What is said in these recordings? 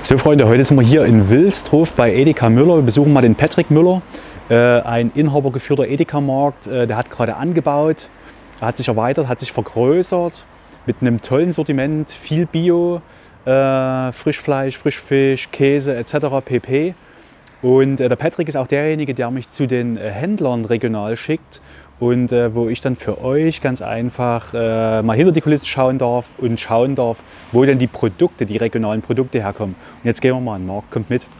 So Freunde, heute sind wir hier in Wilsdruff bei Edeka Müller. Wir besuchen mal den Patrick Müller, ein inhabergeführter Edeka-Markt. Der hat gerade angebaut, er hat sich erweitert, hat sich vergrößert mit einem tollen Sortiment, viel Bio, Frischfleisch, Frischfisch, Käse etc. pp. Und der Patrick ist auch derjenige, der mich zu den Händlern regional schickt und wo ich dann für euch ganz einfach mal hinter die Kulissen schauen darf und schauen darf, wo denn die Produkte, die regionalen Produkte herkommen. Und jetzt gehen wir mal an den Markt, kommt mit.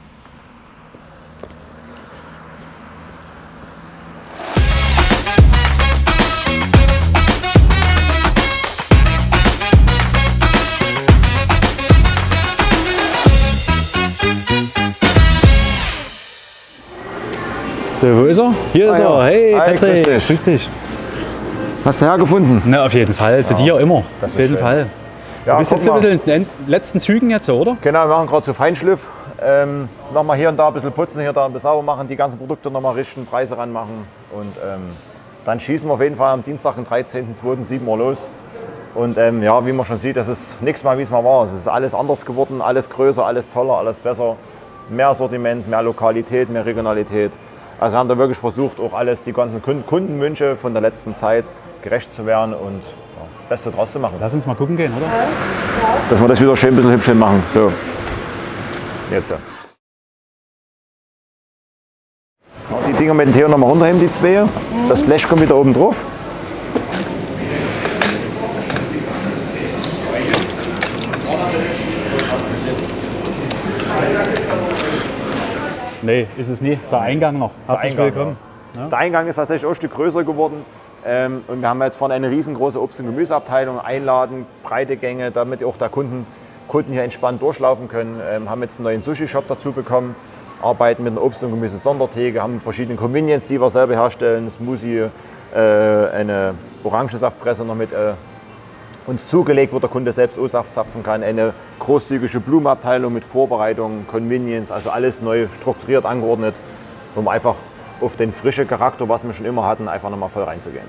So, wo ist er? Hier ist er. Hey, Patrick, grüß dich. Hast du hergefunden? Na, auf jeden Fall, zu dir immer. Das Auf jeden schön. Fall. Ja, Du bist jetzt so ein bisschen in den letzten Zügen jetzt, oder? Genau, wir machen gerade so Feinschliff. Nochmal hier und da ein bisschen putzen, hier und da ein bisschen sauber machen, die ganzen Produkte nochmal richten, Preise ranmachen. Und dann schießen wir auf jeden Fall am Dienstag, den 13.02. 7 Uhr los. Und ja, wie man schon sieht, das ist nichts mehr, wie es mal war. Es ist alles anders geworden, alles größer, alles toller, alles besser. Mehr Sortiment, mehr Lokalität, mehr Regionalität. Also wir haben da wirklich versucht, auch alles, die ganzen Kundenwünsche von der letzten Zeit gerecht zu werden und ja, das Beste draus zu machen. Lass uns mal gucken gehen, oder? Dass wir das wieder schön ein bisschen hübsch machen. So, jetzt. Ja, die Dinger mit dem Theo nochmal runterheben, die zwei. Das Blech kommt wieder oben drauf. Nee, ist es nie. Der Eingang noch. Herzlich Eingang, willkommen. Ja. Der Eingang ist tatsächlich auch ein Stück größer geworden. Und wir haben jetzt vorne eine riesengroße Obst- und Gemüseabteilung, einladen, breite Gänge, damit auch der Kunden hier entspannt durchlaufen können. Haben jetzt einen neuen Sushi-Shop dazu bekommen, arbeiten mit einer Obst- und Gemüse-Sondertheke, haben verschiedene Convenience, die wir selber herstellen, Smoothie, eine Orangensaftpresse noch mit uns zugelegt, wo der Kunde selbst O-Saft zapfen kann, eine großzügige Blumenabteilung mit Vorbereitung, Convenience, also alles neu strukturiert, angeordnet, um einfach auf den frischen Charakter, was wir schon immer hatten, einfach nochmal voll reinzugehen.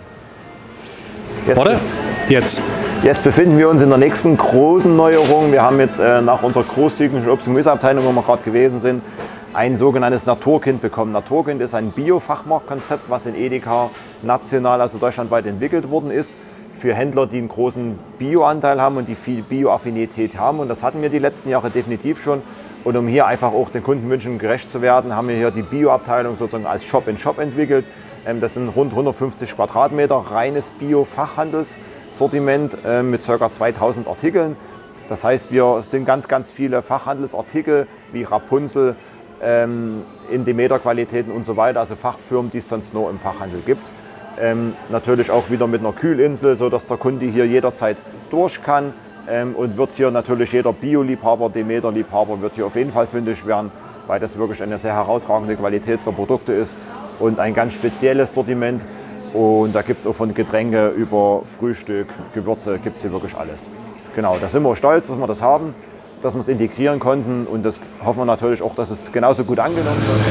Jetzt befinden wir uns in der nächsten großen Neuerung. Wir haben jetzt nach unserer großzügigen Obst- und Gemüseabteilung, wo wir gerade gewesen sind, ein sogenanntes Naturkind bekommen. Naturkind ist ein Bio-Fachmarktkonzept, was in Edeka national, also deutschlandweit entwickelt worden ist, für Händler, die einen großen Bio-Anteil haben und die viel Bio-Affinität haben. Und das hatten wir die letzten Jahre definitiv schon. Und um hier einfach auch den Kundenwünschen gerecht zu werden, haben wir hier die Bio-Abteilung sozusagen als Shop-in-Shop entwickelt. Das sind rund 150 Quadratmeter reines Bio-Fachhandelssortiment mit ca. 2000 Artikeln. Das heißt, wir sind ganz viele Fachhandelsartikel wie Rapunzel, in Demeter-Qualitäten und so weiter, also Fachfirmen, die es sonst nur im Fachhandel gibt. Natürlich auch wieder mit einer Kühlinsel, sodass der Kunde hier jederzeit durch kann und wird hier natürlich jeder Bio-Liebhaber, Demeter-Liebhaber wird hier auf jeden Fall fündig werden, weil das wirklich eine sehr herausragende Qualität der Produkte ist und ein ganz spezielles Sortiment. Und da gibt es auch von Getränke über Frühstück, Gewürze, gibt es hier wirklich alles. Genau, da sind wir stolz, dass wir das haben, dass wir es integrieren konnten und das hoffen wir natürlich auch, dass es genauso gut angenommen wird.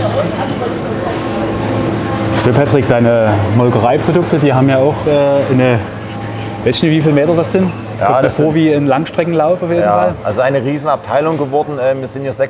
So Patrick, deine Molkereiprodukte, die haben ja auch eine, weißt du wie viele Meter das sind? Das kommt mir vor wie ein Langstreckenlauf auf jeden Fall. Also eine Riesenabteilung geworden. Wir sind hier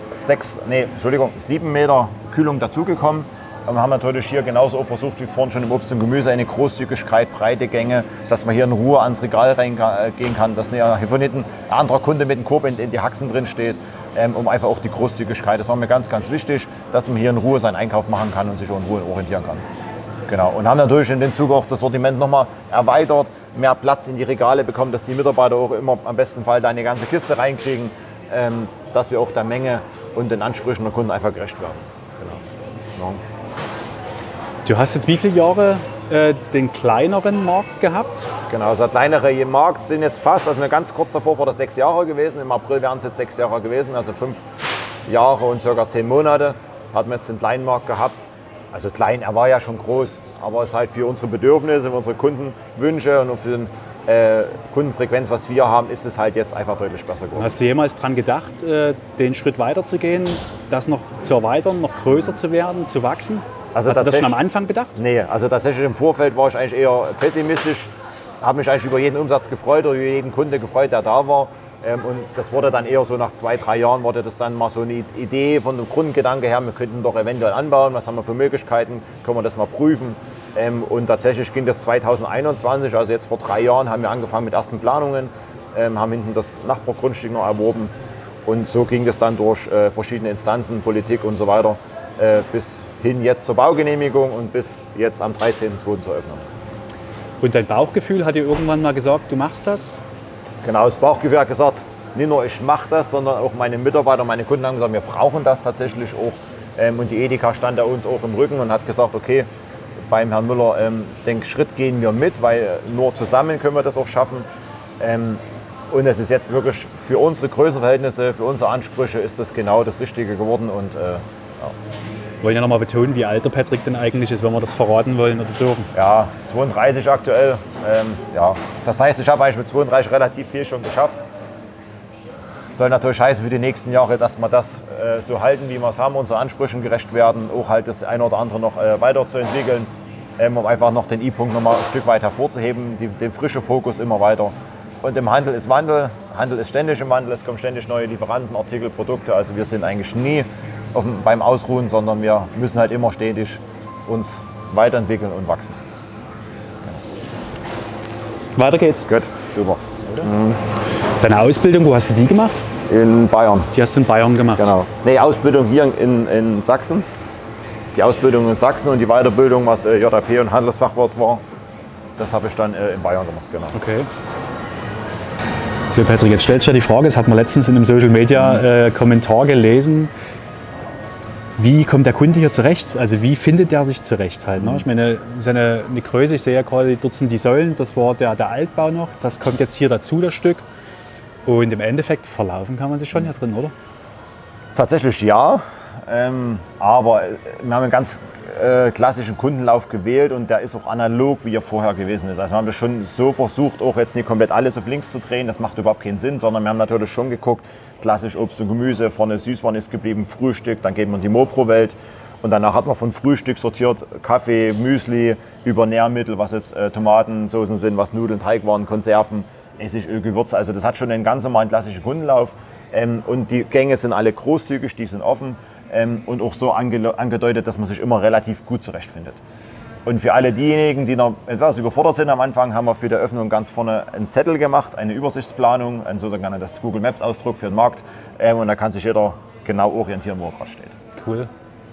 7 Meter Kühlung dazugekommen. Wir haben natürlich hier genauso auch versucht wie vorhin schon im Obst und Gemüse eine Großzügigkeit, breite Gänge, dass man hier in Ruhe ans Regal reingehen kann, dass hier von hinten ein anderer Kunde mit dem Korb in die Haxen drin steht, um einfach auch die Großzügigkeit. Das war mir ganz wichtig, dass man hier in Ruhe seinen Einkauf machen kann und sich auch in Ruhe orientieren kann. Genau. Und haben natürlich in dem Zuge auch das Sortiment nochmal erweitert, mehr Platz in die Regale bekommen, dass die Mitarbeiter auch immer am besten Fall da eine ganze Kiste reinkriegen, dass wir auch der Menge und den Ansprüchen der Kunden einfach gerecht werden. Genau. Ja. Du hast jetzt wie viele Jahre den kleineren Markt gehabt? Genau, also der kleinere Markt sind jetzt fast, also ganz kurz davor war das 6 Jahre gewesen, im April wären es jetzt 6 Jahre gewesen, also 5 Jahre und ca. 10 Monate hatten wir jetzt den kleinen Markt gehabt. Also klein, er war ja schon groß, aber es ist halt für unsere Bedürfnisse, für unsere Kundenwünsche und für den Kundenfrequenz, was wir haben, ist es halt jetzt einfach deutlich besser geworden. Hast du jemals daran gedacht, den Schritt weiterzugehen, das noch zu erweitern, noch größer zu werden, zu wachsen? Also hast du das schon am Anfang bedacht? Nee, also tatsächlich im Vorfeld war ich eigentlich eher pessimistisch, habe mich eigentlich über jeden Umsatz gefreut oder über jeden Kunde gefreut, der da war. Und das wurde dann eher so nach 2, 3 Jahren, wurde das dann mal so eine Idee von dem Grundgedanke her, wir könnten doch eventuell anbauen, was haben wir für Möglichkeiten, können wir das mal prüfen. Und tatsächlich ging das 2021, also jetzt vor 3 Jahren, haben wir angefangen mit ersten Planungen, haben hinten das Nachbargrundstück noch erworben. Und so ging das dann durch verschiedene Instanzen, Politik und so weiter, bis hin jetzt zur Baugenehmigung und bis jetzt am 13.02. zur Öffnung. Und dein Bauchgefühl hat dir irgendwann mal gesagt, du machst das? Genau, das Bauchgefühl hat gesagt, nicht nur ich mache das, sondern auch meine Mitarbeiter, meine Kunden haben gesagt, wir brauchen das tatsächlich auch. Und die Edeka stand da uns auch im Rücken und hat gesagt, okay, beim Herrn Müller, den Schritt gehen wir mit, weil nur zusammen können wir das auch schaffen. Und es ist jetzt wirklich für unsere Größenverhältnisse, für unsere Ansprüche ist das genau das Richtige geworden. Und, ja. Wir wollen ja nochmal betonen, wie alt der Patrick denn eigentlich ist, wenn wir das verraten wollen oder dürfen. Ja, 32 aktuell. Ja. Das heißt, ich habe eigentlich mit 32 relativ viel schon geschafft. Das soll natürlich heißen, für die nächsten Jahre jetzt erstmal das so halten, wie wir es haben, unseren Ansprüchen gerecht werden, auch halt das eine oder andere noch weiterzuentwickeln, um einfach noch den I-Punkt noch mal ein Stück weit hervorzuheben, den frischen Fokus immer weiter. Und im Handel ist Wandel, Handel ist ständig im Wandel, es kommen ständig neue Lieferanten, Artikel, Produkte, also wir sind eigentlich nie beim Ausruhen, sondern wir müssen halt immer stetig uns weiterentwickeln und wachsen. Weiter geht's. Gut, super. Deine Ausbildung, wo hast du die gemacht? In Bayern. Die hast du in Bayern gemacht? Genau. Nee, Ausbildung hier in Sachsen. Die Ausbildung in Sachsen und die Weiterbildung, was JAP und Handelsfachwirt war, das habe ich dann in Bayern gemacht. Genau. Okay. So Patrick, jetzt stellt sich ja die Frage, das hat man letztens in einem Social Media Kommentar gelesen, wie kommt der Kunde hier zurecht? Also wie findet der sich zurecht halt? Ne? Ich meine, das ist eine Größe, ich sehe ja gerade, dort sind die Säulen, das war der Altbau noch, das kommt jetzt hier dazu, das Stück. Und im Endeffekt verlaufen kann man sich schon hier drin, oder? Tatsächlich ja, aber wir haben einen ganz klassischen Kundenlauf gewählt und der ist auch analog, wie er vorher gewesen ist. Also wir haben das schon so versucht, auch jetzt nicht komplett alles auf links zu drehen, das macht überhaupt keinen Sinn, sondern wir haben natürlich schon geguckt, klassisch Obst und Gemüse, vorne Süßwaren ist geblieben, Frühstück, dann geht man in die Mopro-Welt und danach hat man von Frühstück sortiert Kaffee, Müsli, über Nährmittel, was jetzt Tomaten, Soßen sind, was Nudeln, Teigwaren, Konserven, Essigöl, Gewürze, also das hat schon einen ganz normalen klassischen Kundenlauf und die Gänge sind alle großzügig, die sind offen. Und auch so angedeutet, dass man sich immer relativ gut zurechtfindet. Und für alle diejenigen, die noch etwas überfordert sind am Anfang, haben wir für die Eröffnung ganz vorne einen Zettel gemacht, eine Übersichtsplanung, ein sogenanntes Google Maps Ausdruck für den Markt. Und da kann sich jeder genau orientieren, wo er gerade steht. Cool.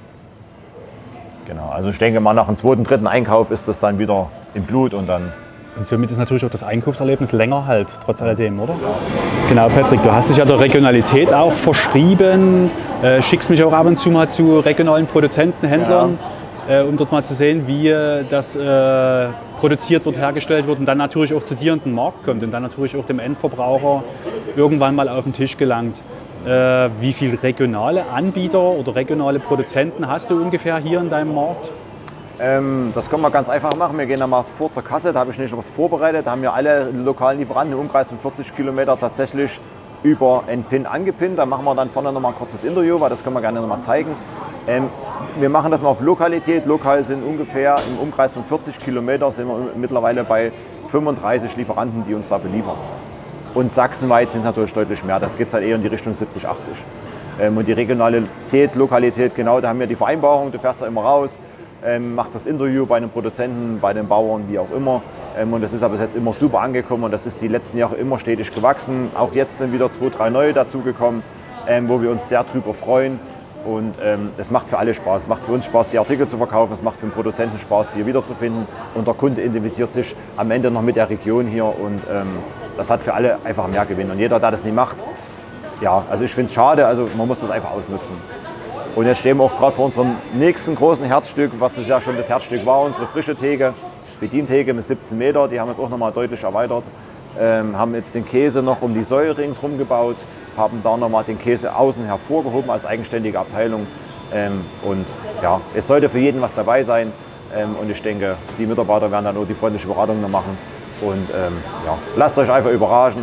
Genau, also ich denke mal nach dem 2., 3. Einkauf ist das dann wieder im Blut und dann... Und somit ist natürlich auch das Einkaufserlebnis länger halt, trotz alledem, oder? Genau, Patrick, du hast dich ja der Regionalität auch verschrieben, schickst mich auch ab und zu mal zu regionalen Produzenten, Händlern, um dort mal zu sehen, wie das produziert wird, hergestellt wird und dann natürlich auch zu dir in den Markt kommt und dann natürlich auch dem Endverbraucher irgendwann mal auf den Tisch gelangt. Wie viele regionale Anbieter oder regionale Produzenten hast du ungefähr hier in deinem Markt? Das können wir ganz einfach machen. Wir gehen dann mal vor zur Kasse, da habe ich nicht was vorbereitet. Da haben wir alle lokalen Lieferanten im Umkreis von 40 Kilometer tatsächlich über einen Pin angepinnt. Da machen wir dann vorne noch mal ein kurzes Interview, weil das können wir gerne noch mal zeigen. Wir machen das mal auf Lokalität. Lokal sind ungefähr im Umkreis von 40 Kilometer sind wir mittlerweile bei 35 Lieferanten, die uns da beliefern. Und sachsenweit sind es natürlich deutlich mehr. Das geht halt eher in die Richtung 70, 80. Und die Regionalität, Lokalität, genau, da haben wir die Vereinbarung. Du fährst da immer raus. Macht das Interview bei den Produzenten, bei den Bauern, wie auch immer. Und das ist aber bis jetzt immer super angekommen und das ist die letzten Jahre immer stetig gewachsen. Auch jetzt sind wieder 2, 3 neue dazugekommen, wo wir uns sehr drüber freuen. Und es macht für alle Spaß. Es macht für uns Spaß, die Artikel zu verkaufen. Es macht für den Produzenten Spaß, die hier wiederzufinden. Und der Kunde identifiziert sich am Ende noch mit der Region hier. Und das hat für alle einfach mehr Gewinn. Und jeder, der das nicht macht, ja, also ich finde es schade. Also man muss das einfach ausnutzen. Und jetzt stehen wir auch gerade vor unserem nächsten großen Herzstück, was das ja schon das Herzstück war, unsere frische Theke, Bedientheke mit 17 Meter, die haben wir jetzt auch nochmal deutlich erweitert. Haben jetzt den Käse noch um die Säule ringsherum gebaut, haben da nochmal den Käse außen hervorgehoben als eigenständige Abteilung. Und ja, es sollte für jeden was dabei sein. Und ich denke, die Mitarbeiter werden dann auch die freundliche Beratung noch machen. Und ja, lasst euch einfach überraschen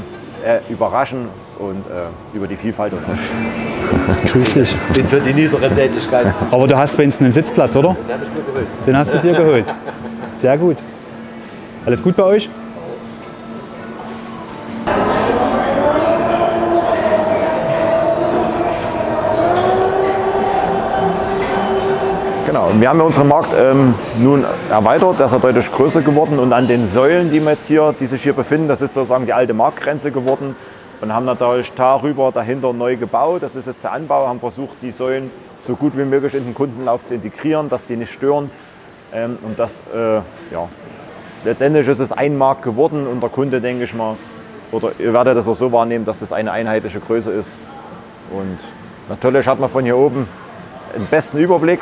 und über die Vielfalt und Grüß dich. Bin für die niederen Tätigkeiten. Aber du hast wenigstens einen Sitzplatz, oder? Den habe ich mir geholt. Den hast du dir geholt. Sehr gut. Alles gut bei euch? Genau, und wir haben ja unseren Markt nun erweitert, der ist ja deutlich größer geworden und an den Säulen, die sich hier befinden, das ist sozusagen die alte Marktgrenze geworden und haben natürlich darüber, dahinter neu gebaut. Das ist jetzt der Anbau, haben versucht, die Säulen so gut wie möglich in den Kundenlauf zu integrieren, dass die nicht stören. Und das, ja, letztendlich ist es ein Markt geworden und der Kunde, denke ich mal, oder ihr werdet das auch so wahrnehmen, dass das eine einheitliche Größe ist. Und natürlich hat man von hier oben den besten Überblick.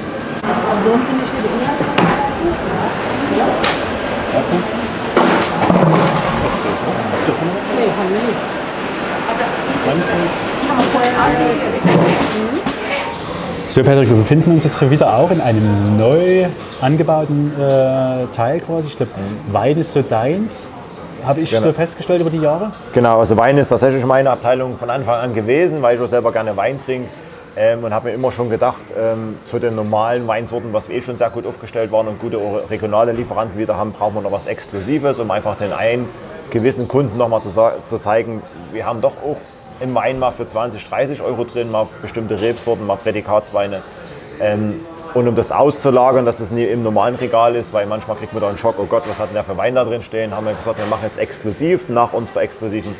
So Patrick, wir befinden uns jetzt hier wieder auch in einem neu angebauten Teil quasi. Ich glaube, Wein ist so deins, habe ich so festgestellt über die Jahre. Genau, also Wein ist tatsächlich meine Abteilung von Anfang an gewesen, weil ich auch selber gerne Wein trinke. Und habe mir immer schon gedacht, zu den normalen Weinsorten, was wir schon sehr gut aufgestellt waren und gute regionale Lieferanten wieder haben, brauchen wir noch was Exklusives, um einfach den einen gewissen Kunden nochmal zu zeigen, wir haben doch auch im Wein mal für 20, 30 Euro drin, mal bestimmte Rebsorten, mal Prädikatsweine. Und um das auszulagern, dass es nie im normalen Regal ist, weil manchmal kriegt man da einen Schock, oh Gott, was hat denn der für Wein da drin stehen, haben wir gesagt, wir machen jetzt exklusiv nach unserer exklusiven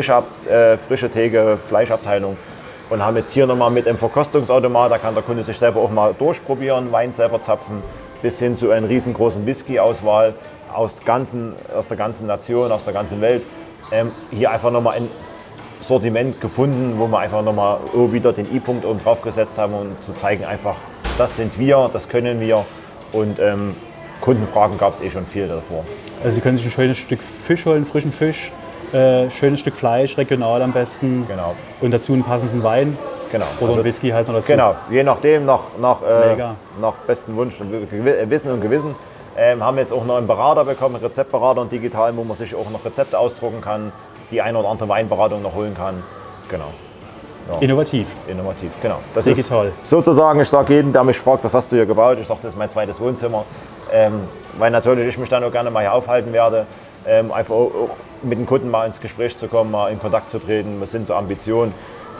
frische Theke, Fleischabteilung. Und haben jetzt hier nochmal mit dem Verkostungsautomat, da kann der Kunde sich selber auch mal durchprobieren, Wein selber zapfen, bis hin zu einer riesengroßen Whisky-Auswahl aus der ganzen Nation, aus der ganzen Welt. Hier einfach nochmal ein Sortiment gefunden, wo wir einfach nochmal wieder den I-Punkt oben drauf gesetzt haben, um zu zeigen, einfach, das sind wir, das können wir. Und Kundenfragen gab es eh schon viel davor. Also Sie können sich ein schönes Stück Fisch holen, frischen Fisch. Schönes Stück Fleisch, regional am besten. Genau. Und dazu einen passenden Wein. Genau. Oder also, einen Whisky halt noch dazu. Genau, je nachdem, nach bestem Wunsch und Wissen und Gewissen. Haben wir jetzt auch noch einen Berater bekommen, einen Rezeptberater und digital, wo man sich auch noch Rezepte ausdrucken kann, die eine oder andere Weinberatung noch holen kann. Genau. Ja. Innovativ. Innovativ, genau. Das digital. Ist sozusagen, ich sage jedem, der mich fragt, was hast du hier gebaut? Ich sage, das ist mein zweites Wohnzimmer. Weil natürlich ich mich dann auch gerne mal hier aufhalten werde. Einfach auch mit den Kunden mal ins Gespräch zu kommen, mal in Kontakt zu treten, was sind so Ambitionen.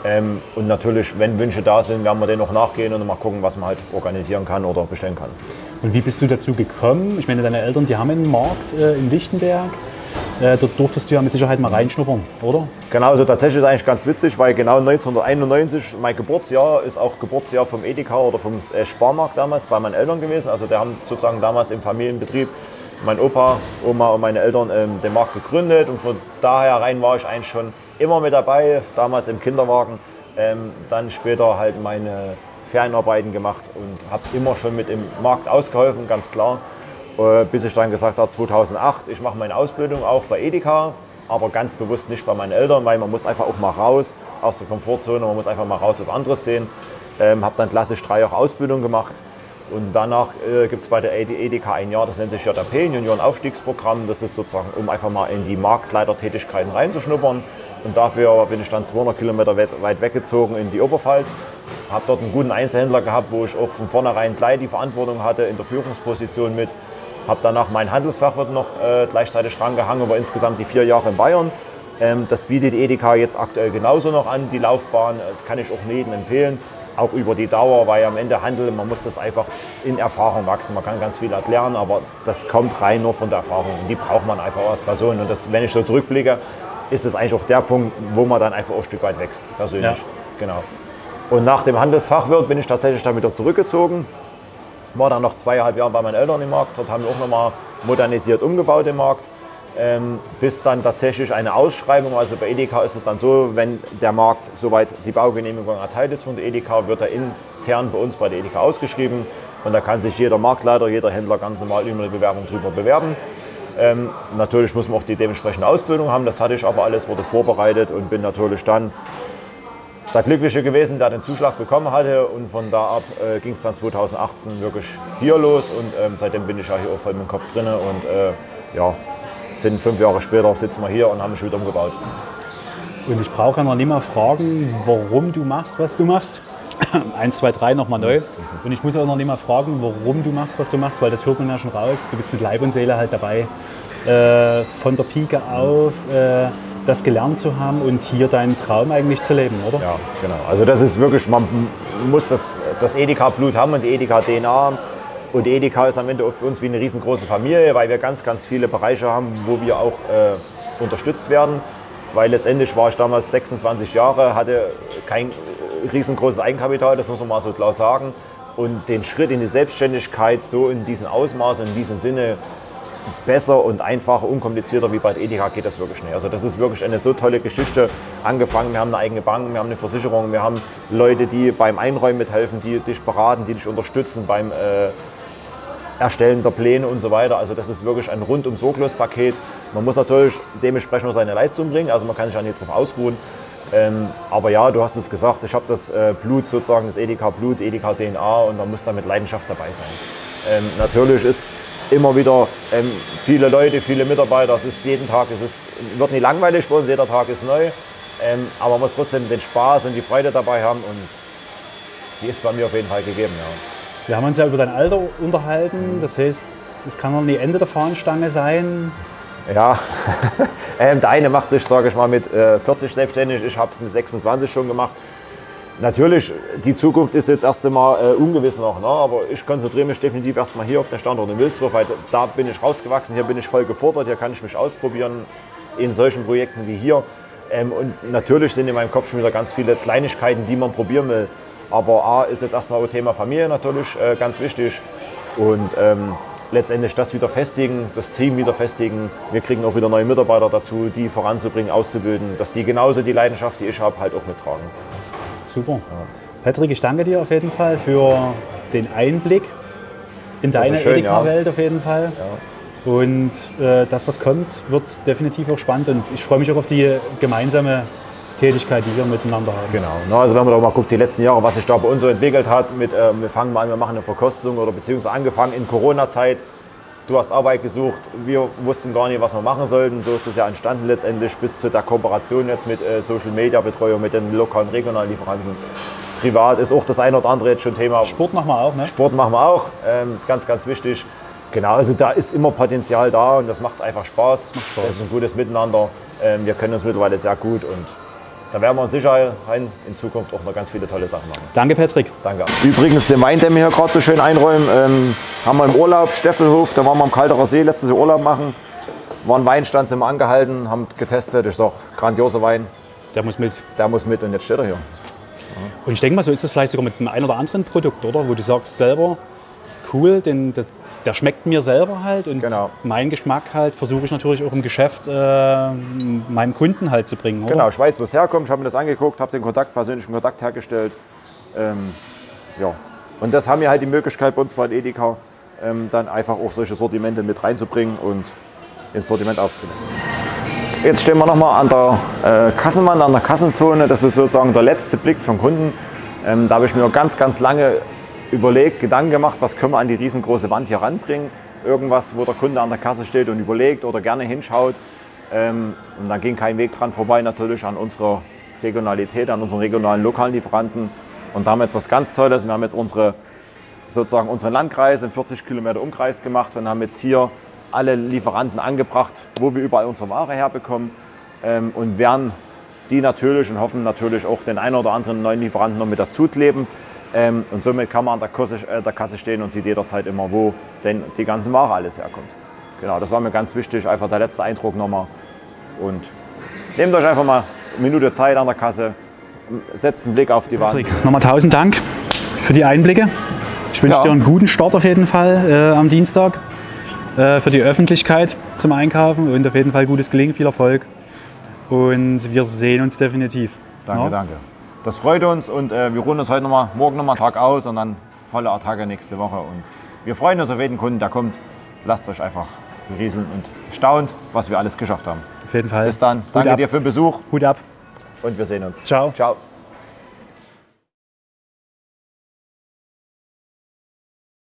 Und natürlich, wenn Wünsche da sind, werden wir denen noch nachgehen und mal gucken, was man halt organisieren kann oder bestellen kann. Und wie bist du dazu gekommen? Ich meine, deine Eltern, die haben einen Markt in Lichtenberg. Dort durftest du ja mit Sicherheit mal reinschnuppern, oder? Genau, also tatsächlich ist eigentlich ganz witzig, weil genau 1991, mein Geburtsjahr, ist auch Geburtsjahr vom Edeka oder vom Sparmarkt damals bei meinen Eltern gewesen. Also die haben sozusagen damals im Familienbetrieb mein Opa, Oma und meine Eltern den Markt gegründet und von daher rein war ich eigentlich schon immer mit dabei, damals im Kinderwagen, dann später halt meine Ferienarbeiten gemacht und habe immer schon mit im Markt ausgeholfen, ganz klar, bis ich dann gesagt habe, 2008, ich mache meine Ausbildung auch bei Edeka, aber ganz bewusst nicht bei meinen Eltern, weil man muss einfach auch mal raus aus der Komfortzone, man muss einfach mal raus was anderes sehen. Habe dann klassisch 3 Jahre Ausbildung gemacht. Und danach gibt es bei der Edeka ein Jahr, das nennt sich JAP, Juniorenaufstiegsprogramm. Das ist sozusagen, um einfach mal in die Marktleitertätigkeiten reinzuschnuppern. Und dafür bin ich dann 200 Kilometer weit weggezogen in die Oberpfalz. Habe dort einen guten Einzelhändler gehabt, wo ich auch von vornherein gleich die Verantwortung hatte, in der Führungsposition mit. Habe danach mein Handelsfachwirt noch gleichzeitig rangehangen, aber insgesamt die 4 Jahre in Bayern. Das bietet Edeka jetzt aktuell genauso noch an, die Laufbahn. Das kann ich auch jedem empfehlen. Auch über die Dauer, weil am Ende Handel, man muss das einfach in Erfahrung wachsen. Man kann ganz viel erklären, aber das kommt rein nur von der Erfahrung. Und die braucht man einfach als Person. Und das, wenn ich so zurückblicke, ist es eigentlich auch der Punkt, wo man dann einfach auch ein Stück weit wächst, persönlich. Ja. Genau. Und nach dem Handelsfachwirt bin ich tatsächlich dann wieder zurückgezogen. War dann noch 2,5 Jahre bei meinen Eltern im Markt. Dort haben wir auch nochmal modernisiert umgebaut im Markt. Bis dann tatsächlich eine Ausschreibung, also bei Edeka ist es dann so, wenn der Markt soweit die Baugenehmigung erteilt ist von der Edeka, wird er intern bei uns bei der Edeka ausgeschrieben und da kann sich jeder Marktleiter, jeder Händler ganz normal über eine Bewerbung drüber bewerben. Natürlich muss man auch die dementsprechende Ausbildung haben, das hatte ich aber alles, wurde vorbereitet und bin natürlich dann der Glückliche gewesen, der den Zuschlag bekommen hatte und von da ab ging es dann 2018 wirklich hier los und seitdem bin ich ja hier auch voll mit dem Kopf drin und ja. Sind 5 Jahre später, sitzen wir hier und haben es wieder umgebaut. Und ich brauche ja noch nicht mal fragen, warum du machst, was du machst. 1, 2, 3 nochmal neu. Und ich muss auch noch nicht mal fragen, warum du machst, was du machst, weil das hört man ja schon raus. Du bist mit Leib und Seele halt dabei, von der Pike auf das gelernt zu haben und hier deinen Traum eigentlich zu leben, oder? Ja, genau. Also das ist wirklich, muss das Edeka-Blut haben und die Edeka-DNA haben. Und die Edeka ist am Ende für uns wie eine riesengroße Familie, weil wir ganz, ganz viele Bereiche haben, wo wir auch unterstützt werden. Weil letztendlich war ich damals 26 Jahre, hatte kein riesengroßes Eigenkapital, das muss man mal so klar sagen. Und den Schritt in die Selbstständigkeit so in diesem Ausmaß und in diesem Sinne besser und einfacher, unkomplizierter wie bei der Edeka geht das wirklich nicht. Also das ist wirklich eine so tolle Geschichte. Angefangen, wir haben eine eigene Bank, wir haben eine Versicherung, wir haben Leute, die beim Einräumen mithelfen, die dich beraten, die dich unterstützen beim Erstellen der Pläne und so weiter. Also das ist wirklich ein rundum sorglos Paket. Man muss natürlich dementsprechend nur seine Leistung bringen, also man kann sich ja nicht darauf ausruhen. Aber ja, du hast es gesagt, ich habe das Blut sozusagen, das Edeka-Blut, Edeka-DNA und man muss da mit Leidenschaft dabei sein. Natürlich ist immer wieder viele Leute, viele Mitarbeiter, es ist jeden Tag, wird nicht langweilig bei uns, jeder Tag ist neu. Aber man muss trotzdem den Spaß und die Freude dabei haben und die ist bei mir auf jeden Fall gegeben. Ja. Wir haben uns ja über dein Alter unterhalten, das heißt, es kann noch nie Ende der Fahnenstange sein. Ja, der eine macht sich, sage ich mal, mit 40 selbstständig, ich habe es mit 26 schon gemacht. Natürlich, die Zukunft ist jetzt erst einmal ungewiss noch, ne? Aber ich konzentriere mich definitiv erstmal hier auf den Standort in Wilsdruff, weil da bin ich rausgewachsen, hier bin ich voll gefordert, hier kann ich mich ausprobieren in solchen Projekten wie hier. Und natürlich sind in meinem Kopf schon wieder ganz viele Kleinigkeiten, die man probieren will. Aber A ist jetzt erstmal das Thema Familie natürlich ganz wichtig und letztendlich das wieder festigen, das Team wieder festigen. Wir kriegen auch wieder neue Mitarbeiter dazu, die voranzubringen, auszubilden, dass die genauso die Leidenschaft, die ich habe, halt auch mittragen. Super. Ja. Patrick, ich danke dir auf jeden Fall für den Einblick in deine Edeka-Welt auf jeden Fall. Ja. Und das, was kommt, wird definitiv auch spannend und ich freue mich auch auf die gemeinsame Tätigkeit, die wir miteinander haben. Genau. Also wenn man doch mal guckt, die letzten Jahre, was sich da bei uns so entwickelt hat, mit wir fangen mal an, wir machen eine Verkostung oder beziehungsweise angefangen in Corona-Zeit. Du hast Arbeit gesucht, wir wussten gar nicht, was wir machen sollten. So ist es ja entstanden letztendlich bis zu der Kooperation jetzt mit Social-Media-Betreuung, mit den lokalen, regionalen Lieferanten. Privat ist auch das eine oder andere jetzt schon Thema. Sport machen wir auch, ne? Sport machen wir auch, ganz, ganz wichtig. Genau, also da ist immer Potenzial da und das macht einfach Spaß. Das macht Spaß. Das ist ein gutes Miteinander. Wir können uns mittlerweile sehr gut und da werden wir uns sicher in Zukunft auch noch ganz viele tolle Sachen machen. Danke, Patrick. Danke. Übrigens, den Wein, den wir hier gerade so schön einräumen, haben wir im Urlaub, Steffelhof, da waren wir am Kalterer See, letztes Jahr Urlaub machen. War ein Weinstand, sind wir angehalten, haben getestet, das ist doch grandioser Wein. Der muss mit. Der muss mit und jetzt steht er hier. Und ich denke mal, so ist das vielleicht sogar mit einem ein oder anderen Produkt, oder? Wo du sagst selber, cool, der schmeckt mir selber halt und genau. Meinen Geschmack halt versuche ich natürlich auch im Geschäft meinem Kunden halt zu bringen. Oder? Genau, ich weiß, wo es herkommt, ich habe mir das angeguckt, habe den persönlichen Kontakt hergestellt. Ja. Und das haben wir halt die Möglichkeit bei uns bei Edeka, dann einfach auch solche Sortimente mit reinzubringen und ins Sortiment aufzunehmen. Jetzt stehen wir nochmal an der Kassenwand, an der Kassenzone. Das ist sozusagen der letzte Blick für den Kunden. Da habe ich mir ganz, ganz lange überlegt, Gedanken gemacht, was können wir an die riesengroße Wand hier ranbringen. Irgendwas, wo der Kunde an der Kasse steht und überlegt oder gerne hinschaut. Und da ging kein Weg dran vorbei natürlich an unserer Regionalität, an unseren regionalen, lokalen Lieferanten. Und da haben wir jetzt was ganz Tolles. Wir haben jetzt unseren Landkreis in 40 Kilometer Umkreis gemacht und haben jetzt hier alle Lieferanten angebracht, wo wir überall unsere Ware herbekommen. Und werden die natürlich und hoffen natürlich auch den einen oder anderen neuen Lieferanten noch mit dazu kleben. Und somit kann man an der Kasse stehen und sieht jederzeit immer, wo denn die ganze Ware alles herkommt. Genau, das war mir ganz wichtig, einfach der letzte Eindruck nochmal. Und nehmt euch einfach mal eine Minute Zeit an der Kasse, setzt einen Blick auf die Wand. Patrick, nochmal 1000 Dank für die Einblicke. Ich wünsche dir einen guten Start auf jeden Fall am Dienstag für die Öffentlichkeit zum Einkaufen und auf jeden Fall gutes Gelingen, viel Erfolg. Und wir sehen uns definitiv. Danke, ja? Danke. Das freut uns und wir ruhen uns morgen nochmal einen Tag aus und dann volle Attacke nächste Woche. Und wir freuen uns auf jeden Kunden, der kommt. Lasst euch einfach berieseln und staunt, was wir alles geschafft haben. Auf jeden Fall. Bis dann. Danke dir für den Besuch. Hut ab. Und wir sehen uns. Ciao. Ciao.